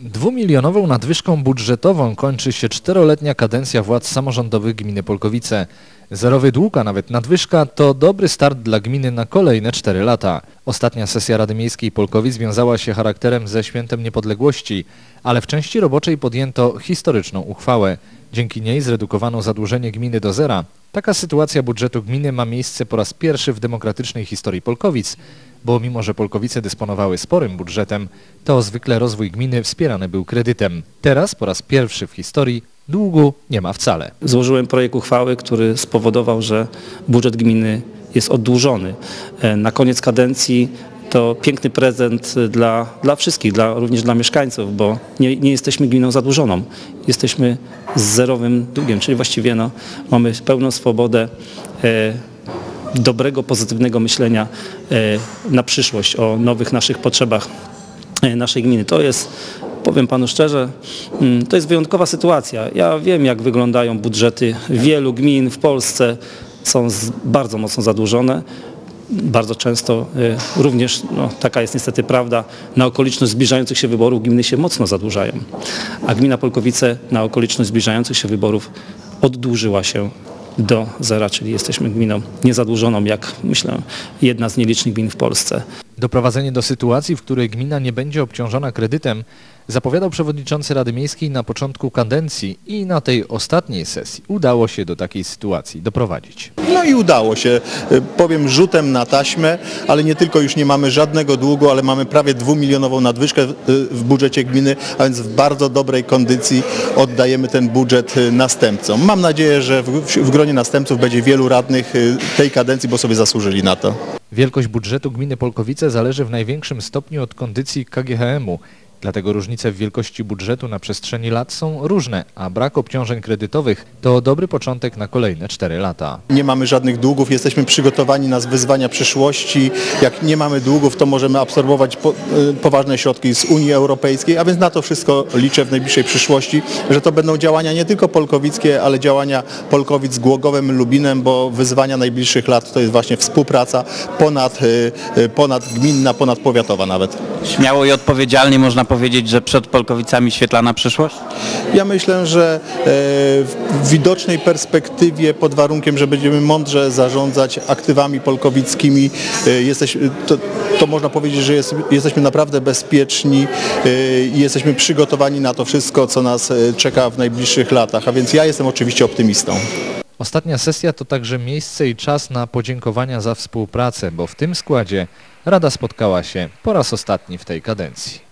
2-milionową nadwyżką budżetową kończy się 4-letnia kadencja władz samorządowych gminy Polkowice. Zerowy dług, a nawet nadwyżka to dobry start dla gminy na kolejne 4 lata. Ostatnia sesja Rady Miejskiej Polkowic wiązała się charakterem ze Świętem Niepodległości, ale w części roboczej podjęto historyczną uchwałę. Dzięki niej zredukowano zadłużenie gminy do zera. Taka sytuacja budżetu gminy ma miejsce po raz pierwszy w demokratycznej historii Polkowic, bo mimo że Polkowice dysponowały sporym budżetem, to zwykle rozwój gminy wspierany był kredytem. Teraz po raz pierwszy w historii długu nie ma wcale. Złożyłem projekt uchwały, który spowodował, że budżet gminy jest oddłużony. Na koniec kadencji to piękny prezent dla wszystkich, również dla mieszkańców, bo nie jesteśmy gminą zadłużoną. Jesteśmy z zerowym długiem, czyli właściwie mamy pełną swobodę dobrego, pozytywnego myślenia na przyszłość o nowych naszych potrzebach naszej gminy. To jest, powiem panu szczerze, to jest wyjątkowa sytuacja. Ja wiem, jak wyglądają budżety wielu gmin w Polsce. Są bardzo mocno zadłużone. Bardzo często również, taka jest niestety prawda, na okoliczność zbliżających się wyborów gminy się mocno zadłużają. A gmina Polkowice na okoliczność zbliżających się wyborów oddłużyła się do zera, czyli jesteśmy gminą niezadłużoną, jak myślę, jedna z nielicznych gmin w Polsce. Doprowadzenie do sytuacji, w której gmina nie będzie obciążona kredytem, zapowiadał przewodniczący Rady Miejskiej na początku kadencji i na tej ostatniej sesji udało się do takiej sytuacji doprowadzić. No i udało się, powiem rzutem na taśmę, ale nie tylko już nie mamy żadnego długu, ale mamy prawie 2-milionową nadwyżkę w budżecie gminy, a więc w bardzo dobrej kondycji oddajemy ten budżet następcom. Mam nadzieję, że w gronie następców będzie wielu radnych tej kadencji, bo sobie zasłużyli na to. Wielkość budżetu gminy Polkowice zależy w największym stopniu od kondycji KGHM-u. Dlatego różnice w wielkości budżetu na przestrzeni lat są różne, a brak obciążeń kredytowych to dobry początek na kolejne 4 lata. Nie mamy żadnych długów, jesteśmy przygotowani na wyzwania przyszłości. Jak nie mamy długów, to możemy absorbować poważne środki z Unii Europejskiej, a więc na to wszystko liczę w najbliższej przyszłości, że to będą działania nie tylko polkowickie, ale działania Polkowic z Głogowem, Lubinem, bo wyzwania najbliższych lat to jest właśnie współpraca ponadgminna, ponadpowiatowa nawet. Śmiało i odpowiedzialnie można powiedzieć, że przed Polkowicami świetlana przyszłość? Ja myślę, że w widocznej perspektywie, pod warunkiem, że będziemy mądrze zarządzać aktywami polkowickimi, to można powiedzieć, że jesteśmy naprawdę bezpieczni i jesteśmy przygotowani na to wszystko, co nas czeka w najbliższych latach, a więc ja jestem oczywiście optymistą. Ostatnia sesja to także miejsce i czas na podziękowania za współpracę, bo w tym składzie Rada spotkała się po raz ostatni w tej kadencji.